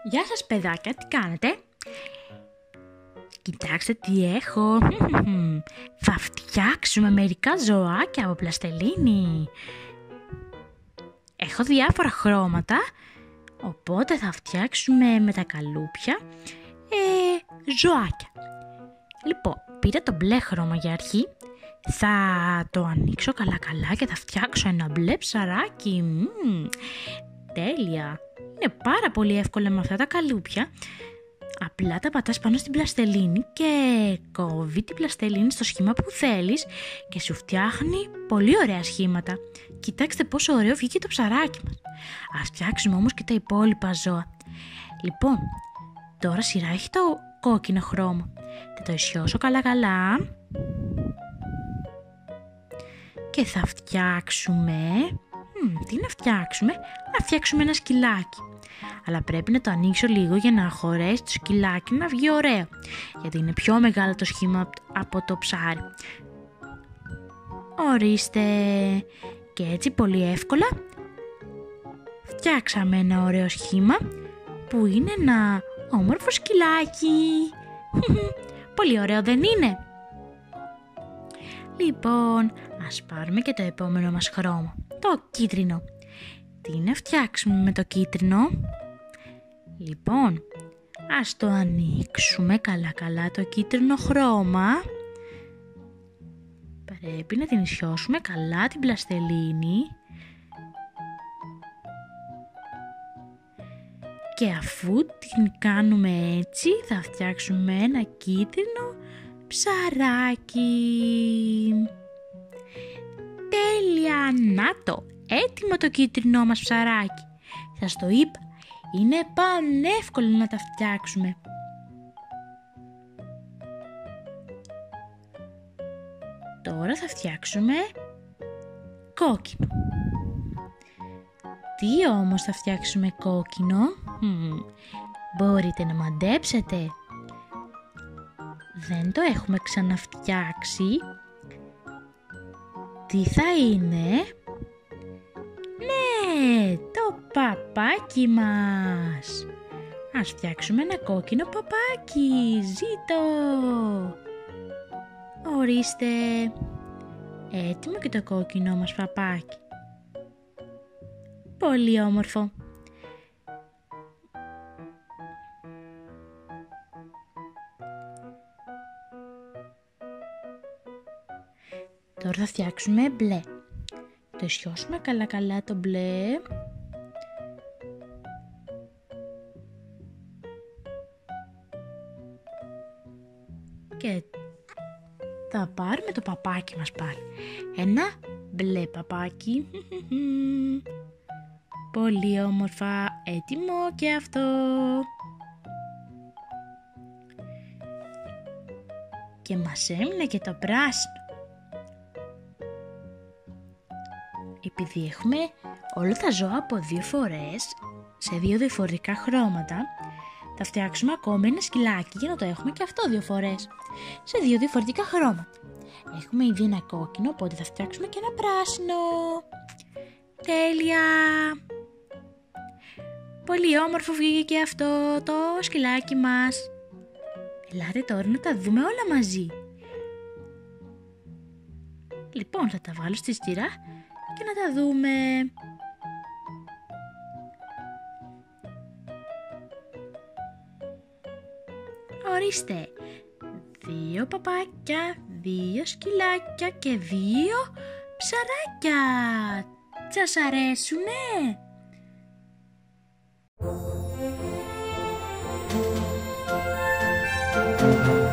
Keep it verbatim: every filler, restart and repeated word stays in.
Γεια σας παιδάκια, τι κάνετε? Κοιτάξτε τι έχω. Θα φτιάξουμε μερικά ζωάκια από πλαστελίνη. Έχω διάφορα χρώματα, οπότε θα φτιάξουμε με τα καλούπια ε, ζωάκια. Λοιπόν, πήρα το μπλε χρώμα για αρχή. Θα το ανοίξω καλά καλά και θα φτιάξω ένα μπλε ψαράκι. Μ, τέλεια. Είναι πάρα πολύ εύκολα με αυτά τα καλούπια. Απλά τα πατάς πάνω στην πλαστελίνη και κόβει την πλαστελίνη στο σχήμα που θέλεις και σου φτιάχνει πολύ ωραία σχήματα. Κοιτάξτε πόσο ωραίο βγήκε το ψαράκι μας. Ας φτιάξουμε όμως και τα υπόλοιπα ζώα. Λοιπόν, τώρα σειρά έχει το κόκκινο χρώμα. Θα το ισιώσω καλά καλά και θα φτιάξουμε... Μ, τι να φτιάξουμε? Να φτιάξουμε ένα σκυλάκι. Αλλά πρέπει να το ανοίξω λίγο για να χωρέσει το σκυλάκι να βγει ωραίο, γιατί είναι πιο μεγάλο το σχήμα από το ψάρι. Ορίστε. Και έτσι πολύ εύκολα φτιάξαμε ένα ωραίο σχήμα που είναι ένα όμορφο σκυλάκι. Πολύ ωραίο, δεν είναι? Λοιπόν, ας πάρουμε και το επόμενο μας χρώμα, το κίτρινο. Τι να φτιάξουμε με το κίτρινο? Λοιπόν, ας το ανοίξουμε καλά καλά το κίτρινο χρώμα. Πρέπει να την ισιώσουμε καλά την πλαστελίνη. Και αφού την κάνουμε έτσι, θα φτιάξουμε ένα κίτρινο ψαράκι. Τέλεια, να το! Έτοιμο το κίτρινό μας ψαράκι. Σας το είπα, είναι πανεύκολο να τα φτιάξουμε. Τώρα θα φτιάξουμε κόκκινο. Τι όμως θα φτιάξουμε κόκκινο? Μ, μπορείτε να μαντέψετε. Δεν το έχουμε ξαναφτιάξει. Τι θα είναι? Ναι, το παπάκι μας. Ας φτιάξουμε ένα κόκκινο παπάκι. Ζήτω. Ορίστε. Έτοιμο και το κόκκινο μας παπάκι. Πολύ όμορφο. Τώρα θα φτιάξουμε μπλε. Το ισιώσουμε καλά καλά το μπλε. Και θα πάρουμε το παπάκι μας πάλι. Ένα μπλε παπάκι. Πολύ όμορφα. Έτοιμο και αυτό. Και μας έμεινε και το πράσινο. Επειδή έχουμε όλα τα ζώα από δύο φορές, σε δύο διαφορετικά χρώματα, θα φτιάξουμε ακόμα ένα σκυλάκι για να το έχουμε και αυτό δύο φορές, σε δύο διαφορετικά χρώματα. Έχουμε ήδη ένα κόκκινο, οπότε θα φτιάξουμε και ένα πράσινο. Τέλεια! Πολύ όμορφο βγήκε και αυτό το σκυλάκι μας. Ελάτε τώρα να τα δούμε όλα μαζί. Λοιπόν, θα τα βάλω στη στήρα και να τα δούμε. Ορίστε, δύο παπάκια, δύο σκυλάκια και δύο ψαράκια. Σας αρέσουνε? Thank you.